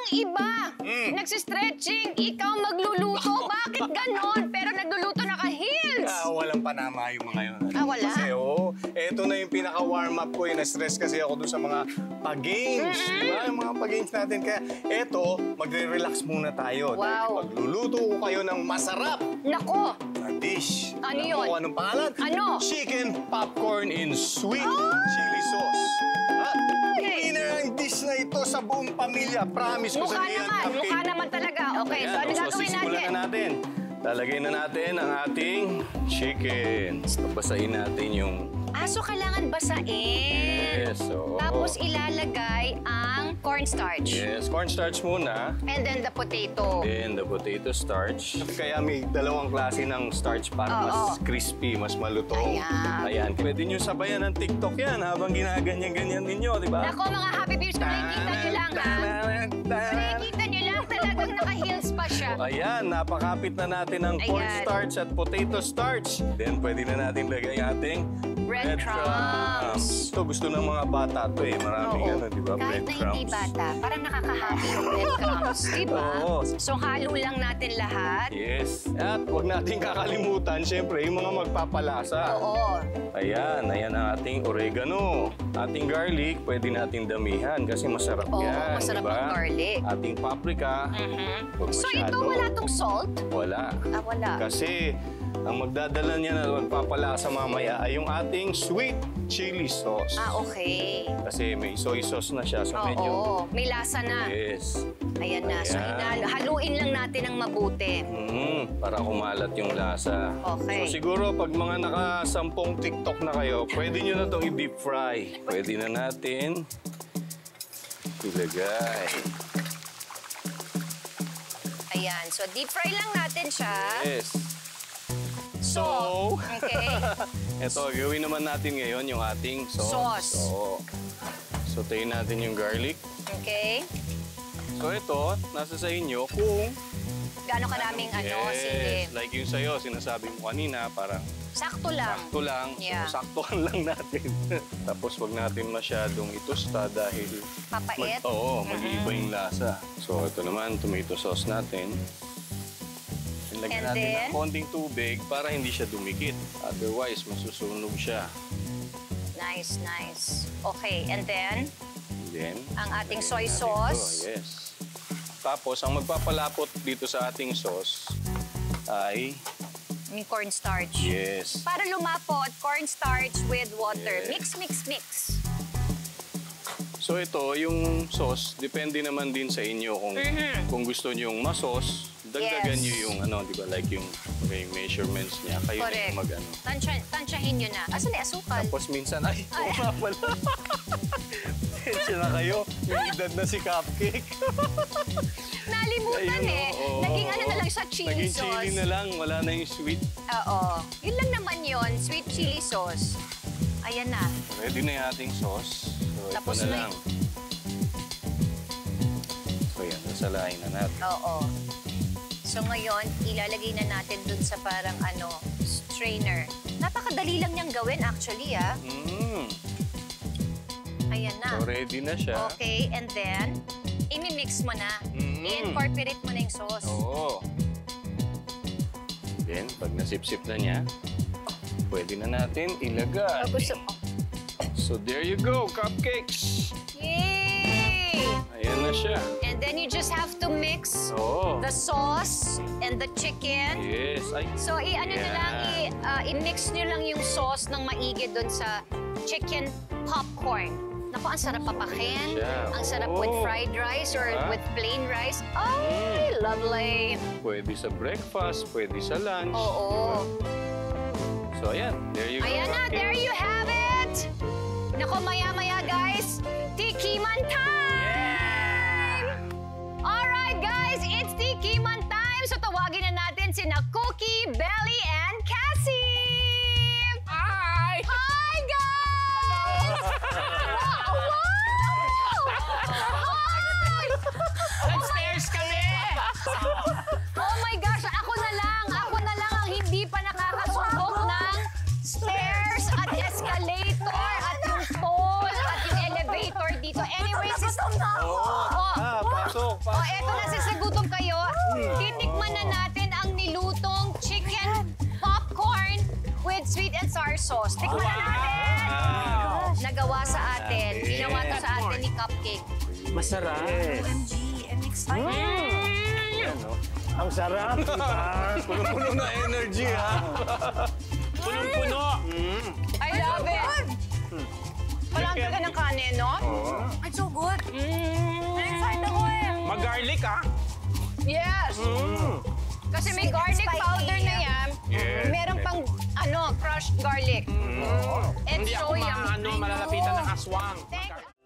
iba, nagsistretching, ikaw magluluto. Bakit ganon? Pero nagluluto naka-heels. Walang panama yung mga yun. Wala? Kasi eto na yung pinaka-warm up ko. Na-stress kasi ako dun sa mga pag-games. Diba? Yung mga pag-games natin. Kaya eto, magre-relax muna tayo. Wow. Dahil magluluto ko kayo ng masarap Nako, na dish. Ano Alam yun? mo kung anong pangalan? Ano? Chicken popcorn in sweet chili sauce. Okay. Winner ang dish na ito sa buong pamilya. Promise ko sa iyo. mukha naman talaga. Okay, so ano gagawin Sisimulan natin? na natin. Lalagay na natin ang ating chicken. Basahin natin yung... So kailangan basain. Yes, oo. Tapos ilalagay ang cornstarch. Yes, cornstarch muna. And then the potato. Then the potato starch. Kaya may dalawang klase ng starch para mas crispy, mas malutong. Ayan. Pwede nyo sabayan ng TikTok yan habang ginaganyan-ganyan ninyo, di ba? Nako mga happy beers, nakikita nyo lang ha. Nakikita nyo lang talagang naka-heels pa siya. Ayan, napakapit na natin ang cornstarch at potato starch. Then pwede na natin lagay ang ating breadcrumbs. Ito gusto ng mga bata to eh. Maraming di ba? Kahit na hindi bata, parang nakakahappy yung breadcrumbs, di ba? Oo. So halo lang natin lahat. Yes. At huwag natin kakalimutan, syempre, yung mga magpapalasa. Oo. Ayan ang ating oregano. Ating garlic, pwede natin damihan kasi masarap yan. Masarap diba? ang garlic. Ating paprika. Huwag So masyado. ito wala tong salt? Wala. Wala. Kasi ang magdadala niya na magpapalasa mamaya ay yung ating sweet chili sauce. Okay. Kasi may soy sauce na siya, so medyo... May lasa na. Yes. Ayan na. So haluin lang natin ng mabuti. Para kumalat yung lasa. Okay. So siguro pag mga naka-10 TikTok na kayo, pwede nyo na itong i-deep fry. Pwede na natin ilagay. Ayan. So deep fry lang natin siya. Yes. So, okay. Ito, gawin naman natin ngayon yung ating sauce. So, sautein natin yung garlic. Okay. So ito, nasa sa inyo kung... Gaano karaming sili? Like yung sa'yo, sinasabi mo kanina, parang... Sakto lang. Sakto lang. Yeah. So, saktohan lang natin. Tapos wag natin masyadong itosta dahil... Papait? Mag-iiba yung lasa. So ito naman, tomato sauce natin. Lagyan natin ng konting tubig para hindi siya dumikit. Otherwise, masusunog siya. Nice, nice. Okay, and then ang ating soy ito, sauce. yes. Tapos, ang magpapalapot dito sa ating sauce ay... Yung cornstarch. Yes. Para lumapot, cornstarch with water. Yes. Mix, mix, mix. So ito, yung sauce, depende naman din sa inyo kung gusto nyo yung ma-sauce. Dagdagan nyo yung di ba, like yung measurements niya. Kayo na yung mag-ano. Tansyahin nyo na. Asan na asukal? Tapos minsan, oo nga pala. Tensya na kayo. Yung edad na si Cupcake. Nalimutan ayun, Naging ano na lang sa chili sauce. Naging sauce. chili na lang. Wala na yung sweet. Oo. Yun lang naman yun. Sweet chili sauce. Ayan na. Ready na yung ating sauce. So Tapos ito na lang. So yan, nasalain na natin. Oo. So ngayon, ilalagay na natin dun sa parang strainer. Napakadali lang niyang gawin actually, Ayan na. So ready na siya. Okay, and then, imimix mo na. I-incorporate mo na yung sauce. Oo. Then, pag nasip-sip na niya, pwede na natin ilagay. So there you go, cupcakes! Yay! Ayan na siya. And then you just have to mix the sauce and the chicken. Yes. So, i-mix nyo lang yung sauce ng maigi dun sa chicken popcorn. Naku, ang sarap papakin. Ang sarap with fried rice or with plain rice. Ay, lovely. Pwede sa breakfast, pwede sa lunch. Oo. So, ayan. There you go. Ayan na, there you have it. Naku, maya-maya, guys. Tikiman time! Alright, guys, it's Tikiman time. So, tawagin na natin sina Cookie, Belly, and Cassie! Hi! Hi, guys! Wow! Hi! Upstairs kami! Oh my gosh, ako na lang ang hindi pa nakakasubok ng stairs at escalator at yung pole at yung elevator dito. Anyways, Pasok! O, eto na, sasagutom kayo. Titikman na natin ang nilutong chicken popcorn with sweet and sour sauce. Tikman na natin! Nagawa sa atin. Ginawa to sa atin ni Cupcake. Masarap. OMG, I'm excited. Ang sarap, diba? Puno-puno na energy, ha? Punong-puno. I love it! Walang taga ng kanin, no? It's so good. I'm excited ako eh. Mag-garlic, ah. Yes! Kasi may Sweet and garlic spicy. powder na yan. Yes. Meron pang, crushed garlic. And Hindi ako so yummy. malalapitan ng aswang. Thank